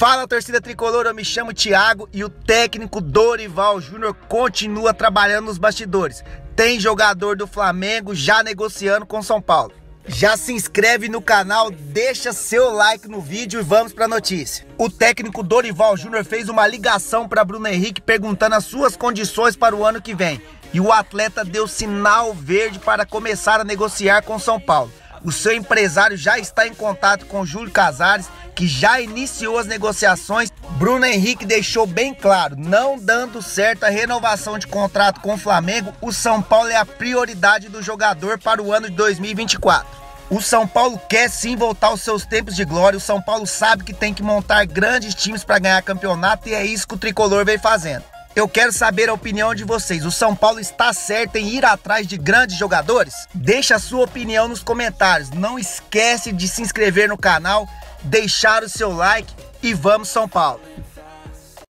Fala, torcida tricolor, eu me chamo Thiago e o técnico Dorival Júnior continua trabalhando nos bastidores. Tem jogador do Flamengo já negociando com São Paulo. Já se inscreve no canal, deixa seu like no vídeo e vamos para a notícia. O técnico Dorival Júnior fez uma ligação para Bruno Henrique perguntando as suas condições para o ano que vem. E o atleta deu sinal verde para começar a negociar com São Paulo. O seu empresário já está em contato com Júlio Casares, que já iniciou as negociações. Bruno Henrique deixou bem claro, não dando certo a renovação de contrato com o Flamengo, o São Paulo é a prioridade do jogador para o ano de 2024. O São Paulo quer sim voltar aos seus tempos de glória, o São Paulo sabe que tem que montar grandes times para ganhar campeonato e é isso que o tricolor vem fazendo. Eu quero saber a opinião de vocês. O São Paulo está certo em ir atrás de grandes jogadores? Deixa a sua opinião nos comentários. Não esquece de se inscrever no canal, deixar o seu like e vamos São Paulo!